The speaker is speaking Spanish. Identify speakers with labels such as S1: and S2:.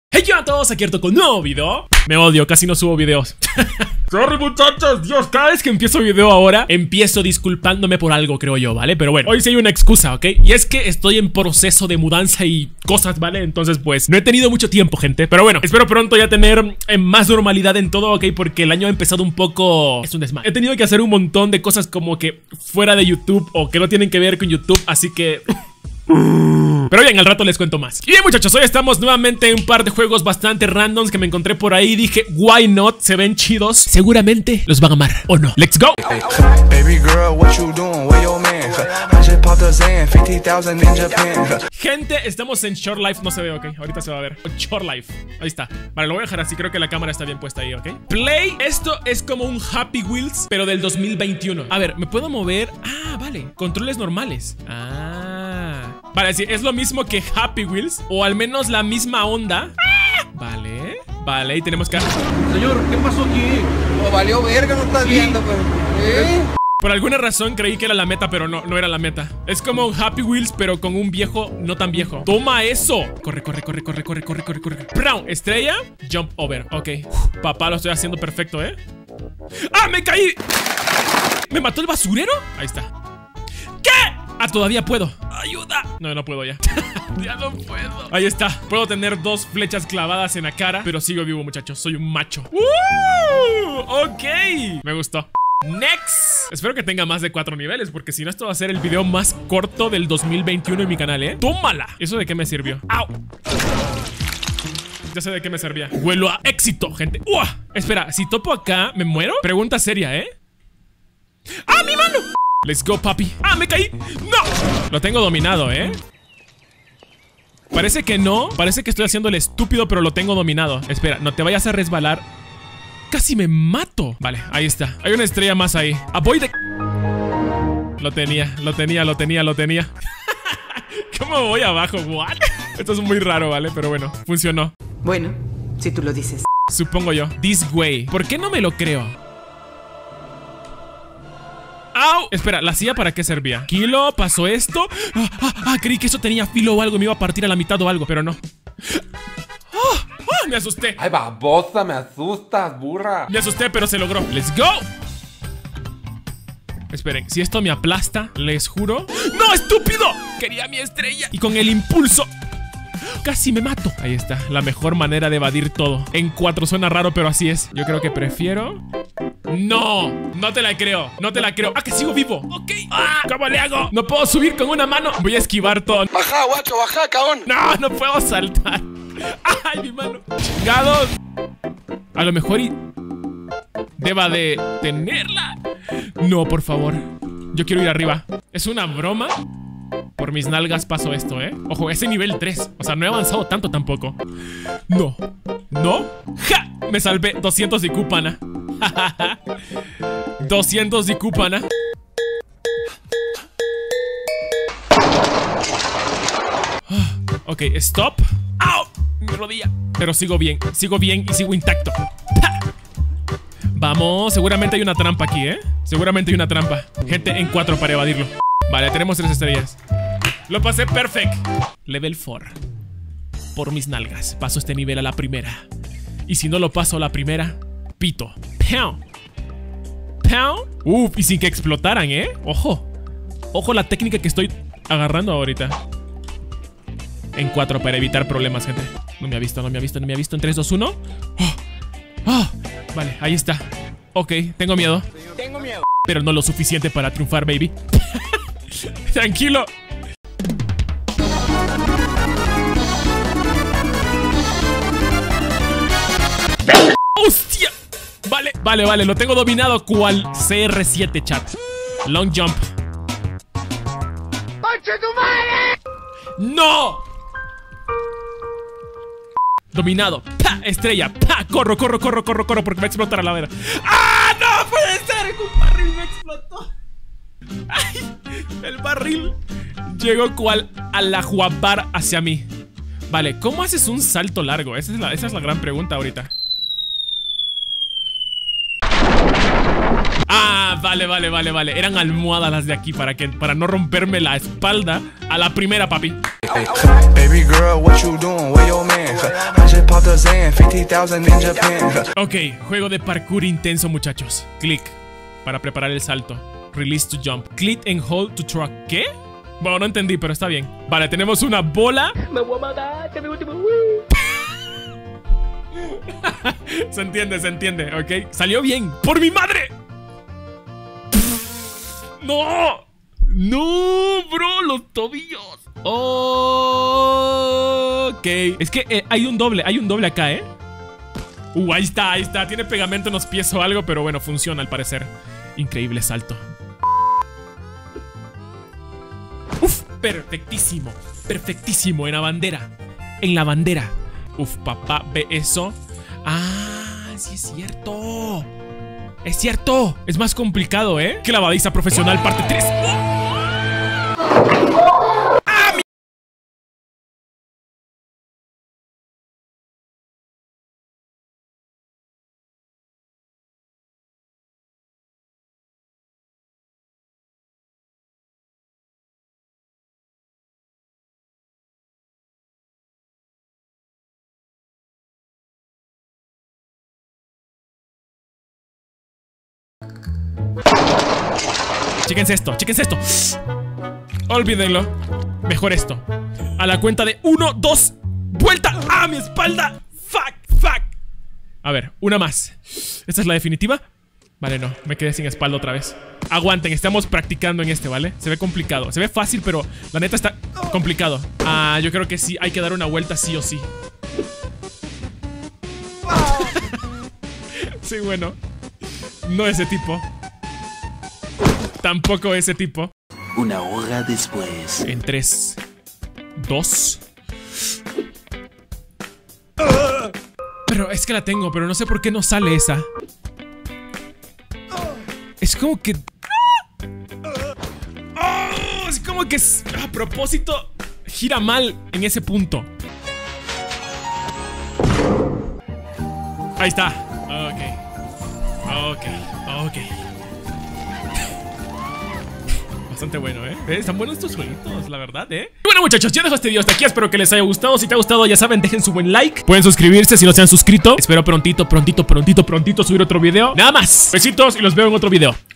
S1: Hey yo a todos, aquí Arto con un nuevo video. Me odio, casi no subo videos. Sorry muchachos, Dios, cada vez que empiezo video ahora empiezo disculpándome por algo, creo yo, ¿vale? Pero bueno, hoy sí hay una excusa, ¿ok? Y es que estoy en proceso de mudanza y cosas, ¿vale? Entonces pues no he tenido mucho tiempo, gente. Pero bueno, espero pronto ya tener más normalidad en todo, ¿ok? Porque el año ha empezado un poco... es un desmadre. He tenido que hacer un montón de cosas como que fuera de YouTube o que no tienen que ver con YouTube, así que... Pero bien, al rato les cuento más. Y bien muchachos, hoy estamos nuevamente en un par de juegos bastante randoms que me encontré por ahí. Dije, why not, se ven chidos. Seguramente los van a amar, ¿o no? Let's go. Gente, estamos en Short Life. No se ve, ok, ahorita se va a ver. Short Life, ahí está. Vale, lo voy a dejar así, creo que la cámara está bien puesta ahí, ok. Play, esto es como un Happy Wheels, pero del 2021. A ver, ¿me puedo mover? Ah, vale, controles normales. Vale, sí, es lo mismo que Happy Wheels, o al menos la misma onda. Vale, vale, y tenemos que...
S2: Señor, ¿qué pasó aquí? Oh, valió verga, no estás viendo, pues.
S1: Por alguna razón creí que era la meta, pero no era la meta. Es como un Happy Wheels, pero con un viejo no tan viejo. ¡Toma eso! Corre, corre, corre, corre, corre, corre, corre, corre. Brown, estrella, jump over. Ok. Papá, lo estoy haciendo perfecto, ¿eh? ¡Ah, me caí! ¿Me mató el basurero? Ahí está. ¿Qué? Ah, todavía puedo. ¡Ayuda! No, no puedo ya. Ya no puedo. Ahí está. Puedo tener 2 flechas clavadas en la cara, pero sigo vivo, muchachos. Soy un macho. Ok. Me gustó. Next. Espero que tenga más de 4 niveles, porque si no, esto va a ser el video más corto del 2021 en mi canal, ¿eh? ¡Tómala! ¿Eso de qué me sirvió? ¡Au! Ya sé de qué me servía. Huelo a éxito, gente. ¡Uah! Espera, si topo acá, ¿me muero? Pregunta seria, ¿eh? ¡Ah, mi mano! Let's go, papi. ¡Ah, me caí! ¡No! Lo tengo dominado, ¿eh? Parece que no. Parece que estoy haciendo el estúpido, pero lo tengo dominado. Espera, no te vayas a resbalar. Casi me mato. Vale, ahí está. Hay una estrella más ahí. Voy de... Lo tenía. ¿Cómo voy abajo? ¿What? Esto es muy raro, ¿vale? Pero bueno, funcionó.
S3: Bueno, si tú lo dices.
S1: Supongo yo. This way. ¿Por qué no me lo creo? ¡Au! Espera, ¿la silla para qué servía? Kilo, pasó esto. Creí que eso tenía filo o algo. Me iba a partir a la mitad o algo, pero no. Me asusté.
S2: Ay, babosa, me asustas, burra.
S1: Me asusté, pero se logró. ¡Let's go! Esperen, si esto me aplasta, les juro... ¡No, estúpido! Quería mi estrella. Y con el impulso... casi me mato. Ahí está, la mejor manera de evadir todo. En 4 suena raro, pero así es. Yo creo que prefiero... No, no te la creo. No te la creo. ¡Ah, que sigo vivo! Ok. ¿Cómo le hago? No puedo subir con una mano. Voy a esquivar todo.
S2: Baja, guacho, baja, cabrón.
S1: No, no puedo saltar. ¡Ay, mi mano! ¡Chingados! A lo mejor y... deba de tenerla. No, por favor. Yo quiero ir arriba. ¿Es una broma? Por mis nalgas paso esto, ¿eh? Ojo, ese nivel 3. O sea, no he avanzado tanto tampoco. No. ¿No? ¡Ja! Me salvé. 200 IQ, pana. 200 IQ, pana. Ok, stop. ¡Au! Mi rodilla. Pero sigo bien y sigo intacto. ¡Ja! Vamos, seguramente hay una trampa aquí, ¿eh? Seguramente hay una trampa. Gente en 4 para evadirlo. Vale, tenemos 3 estrellas. Lo pasé perfecto. Level 4. Por mis nalgas. Paso este nivel a la primera. Y si no lo paso a la primera, pito. ¡Pow! ¡Pow! Y sin que explotaran, ¿eh? Ojo. Ojo la técnica que estoy agarrando ahorita. En 4 para evitar problemas, gente. No me ha visto. En 3, 2, 1. Vale, ahí está. Ok, tengo miedo. Pero no lo suficiente para triunfar, baby. Tranquilo. ¡Hostia! Vale, lo tengo dominado cual CR7, chat. Long jump. ¡Conche tu madre! ¡No! Dominado. ¡Pah! Estrella. ¡Pah! Corro porque va a explotar a la vera. ¡Ah! ¡No puede ser! Un barril me explotó. ¡Ay! El barril llegó cual al ajuabar hacia mí. Vale, ¿cómo haces un salto largo? Esa es la gran pregunta ahorita. ¡Ah! Ah, vale. Eran almohadas las de aquí para no romperme la espalda a la primera, papi.
S4: Baby girl, what you doing? Where your man? I just popped a Zan, 50,000 in Japan.
S1: Ok, juego de parkour intenso, muchachos. Click para preparar el salto. Release to jump. Click and hold to track. ¿Qué? Bueno, no entendí, pero está bien. Vale, tenemos una bola. Me voy a matar, que me último. Se entiende, ok. Salió bien. ¡Por mi madre! ¡No! ¡No, bro! ¡Los tobillos! Ok. Es que hay un doble acá, ¿eh? Ahí está. Tiene pegamento en los pies o algo, pero bueno, funciona al parecer. Increíble salto. Uf, perfectísimo. Perfectísimo, en la bandera. En la bandera. Uf, papá, ve eso. Ah, sí es cierto. Es cierto. Es más complicado, ¿eh? Clavadiza profesional, parte 3. Chéquense esto. Olvídenlo. Mejor esto. A la cuenta de 1, 2. ¡Vuelta! ¡Ah, mi espalda! ¡Fuck! A ver, una más. ¿Esta es la definitiva? Vale, no, me quedé sin espalda otra vez. Aguanten, estamos practicando en este, ¿vale? Se ve complicado, se ve fácil, pero la neta está complicado. Ah, yo creo que sí, hay que dar una vuelta sí o sí. Sí, bueno. No ese tipo. Tampoco ese tipo.
S5: Una hora después.
S1: En 3, 2. Pero es que la tengo, pero no sé por qué no sale esa. Es como que... es como que a propósito gira mal en ese punto. Ahí está. Ok. Bastante bueno, ¿eh? Están buenos estos jueguitos, la verdad, ¿eh? Y bueno, muchachos, yo dejo este video hasta aquí. Espero que les haya gustado. Si te ha gustado, ya saben, dejen su buen like. Pueden suscribirse si no se han suscrito. Espero prontito subir otro video. Nada más. Besitos y los veo en otro video.